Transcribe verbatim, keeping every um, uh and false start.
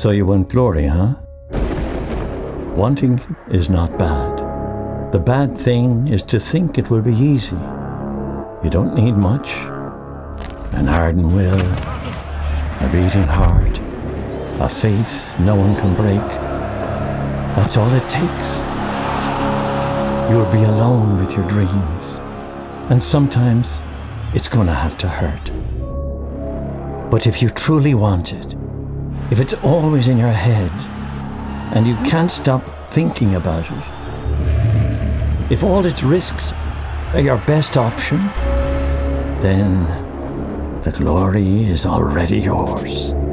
So you want glory, huh? Wanting is not bad. The bad thing is to think it will be easy. You don't need much. An ardent will, a beating heart, a faith no one can break. That's all it takes. You'll be alone with your dreams, and sometimes it's gonna have to hurt. But if you truly want it, if it's always in your head, and you can't stop thinking about it, if all its risks are your best option, then the glory is already yours.